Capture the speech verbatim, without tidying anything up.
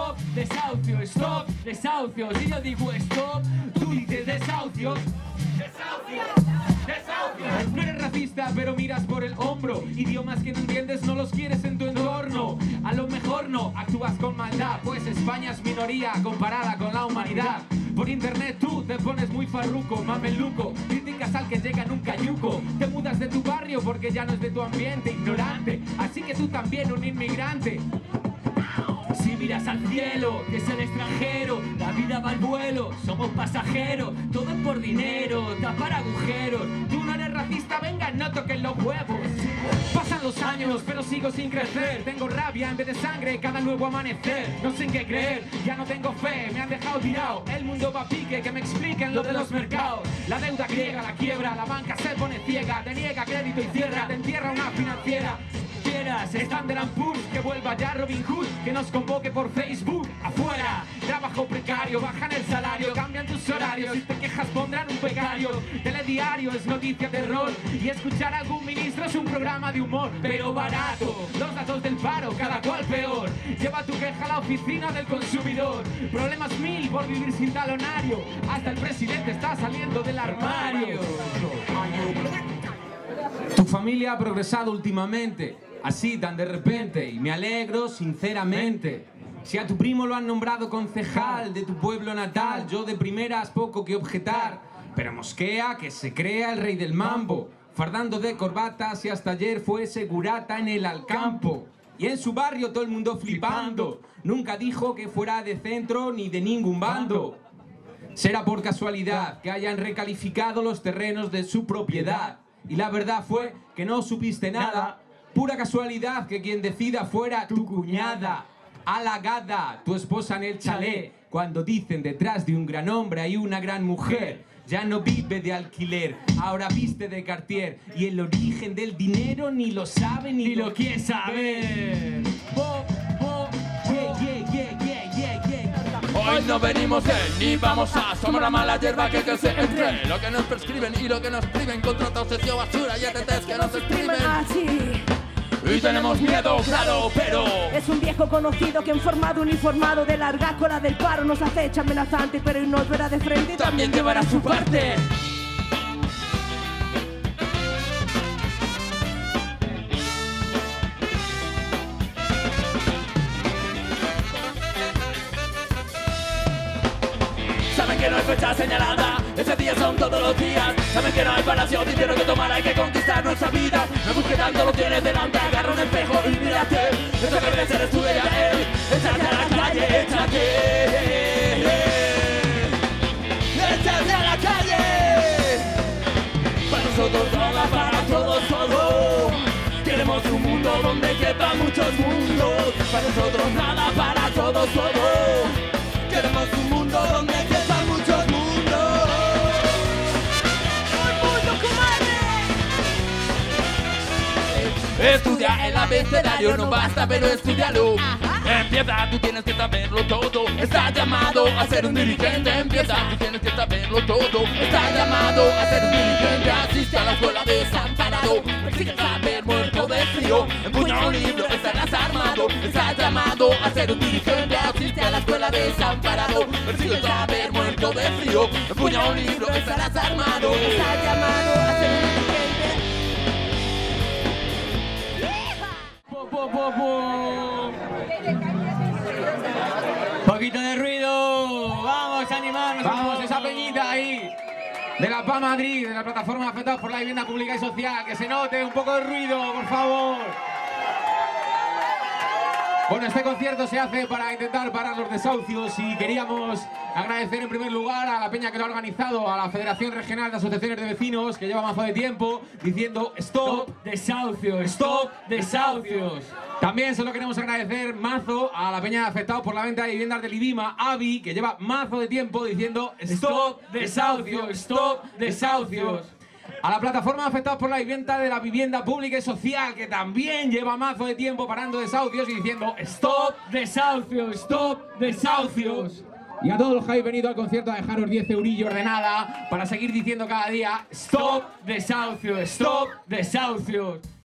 stop, desahucio, stop, desahucios. Y yo digo stop, tú dices desahucios. Desahucios, desahucios. No eres racista, pero miras por el hombro. Idiomas que no entiendes, no los quieres en tu entorno. A lo mejor no actúas con maldad, pues España es minoría comparada con la humanidad. Por internet tú te pones muy farruco, mameluco, criticas al que llega en un cayuco. Te mudas de tu barrio porque ya no es de tu ambiente, ignorante, así que tú también un inmigrante. Si miras al cielo, que es el extranjero, la vida va al vuelo, somos pasajeros, todo es por dinero, tapar agujeros. Tú no eres racista, venga, no toques los huevos. Pasan los años, pero sigo sin crecer. Tengo rabia en vez de sangre cada nuevo amanecer. No sé en qué creer, ya no tengo fe, me han dejado tirado. El mundo va a pique, que me expliquen lo de los mercados. La deuda griega, la quiebra, la banca se pone ciega, te niega crédito y cierra, te entierra una financiera. Standard and Poor's, que vuelva ya Robin Hood, que nos convoque por Facebook. Afuera, trabajo precario, bajan el salario, cambian tus horarios, si te quejas pondrán un becario. Telediario es noticia de terror y escuchar a algún ministro es un programa de humor, pero barato. Los datos del paro, cada cual peor. Lleva tu queja a la oficina del consumidor. Problemas mil por vivir sin talonario, hasta el presidente está saliendo del armario. Tu familia ha progresado últimamente, así tan de repente, y me alegro sinceramente. Si a tu primo lo han nombrado concejal de tu pueblo natal, yo de primeras poco que objetar, pero mosquea que se crea el rey del mambo, fardando de corbatas y hasta ayer fue segurata en el Alcampo. Y en su barrio todo el mundo flipando, nunca dijo que fuera de centro ni de ningún bando. Será por casualidad que hayan recalificado los terrenos de su propiedad, y la verdad fue que no supiste nada. Pura casualidad que quien decida fuera tu cuñada. Halagada, tu esposa en el chalet, cuando dicen detrás de un gran hombre hay una gran mujer. Ya no vive de alquiler, ahora viste de Cartier, y el origen del dinero ni lo sabe ni, ni lo quiere saber. Bo, bo, yeah, yeah, yeah, yeah, yeah, yeah. Hoy no venimos de ni vamos a, somos la mala hierba que crece entre lo que nos prescriben y lo que nos priven, contra otra obsesión basura y E T Ts que nos exprimen. Así. Y tenemos miedo, claro, pero es un viejo conocido que en formado uniformado de larga cola del paro nos acecha amenazante, pero y nos verá de frente también llevará su parte. Saben que no hay fecha señalada, ese día son todos los días. Saben que no hay palacio, dinero que tomar, hay que conquistar nuestra vida. No busques tanto, lo tienes delante, agarra un espejo y mírate. Esto que ves eres tú, ella, él. Échate a la calle, échate. Échate a la calle. Para nosotros nada, para todos todo. Queremos un mundo donde quepan muchos mundos. Para nosotros nada, para todos todo. Queremos un mundo donde quepan muchos mundos. Estudia el abecedario, no basta, pero estudialo. Empieza, tú tienes que saberlo todo. Estás llamado a ser un dirigente. Empieza, tú tienes que saberlo todo. Estás llamado a ser un dirigente. Asiste a la escuela desamparado. Persigue el saber muerto de frío. Empuña un libro, estarás armado. Estás llamado a ser un dirigente. Asiste a la escuela desamparado. Persigue el saber muerto de frío. Empuña un libro, estarás armado. Estás llamado a ser un dirigente. Po, po, po. Poquito de ruido, vamos a animarnos, vamos esa peñita ahí de la P A Madrid, de la plataforma afectados por la vivienda pública y social, que se note un poco de ruido, por favor. Bueno, este concierto se hace para intentar parar los desahucios y queríamos agradecer en primer lugar a la peña que lo ha organizado, a la Federación Regional de Asociaciones de Vecinos, que lleva mazo de tiempo diciendo stop desahucios, stop desahucios. También se lo queremos agradecer mazo a la peña de afectados por la venta de viviendas del IBIMA, A V I, que lleva mazo de tiempo diciendo stop desahucios, stop desahucios. A la plataforma afectados por la vivienda de la vivienda pública y social, que también lleva mazo de tiempo parando desahucios y diciendo stop desahucios, stop desahucios. Y a todos los que habéis venido al concierto a dejaros diez eurillos de nada para seguir diciendo cada día stop desahucios, stop desahucios.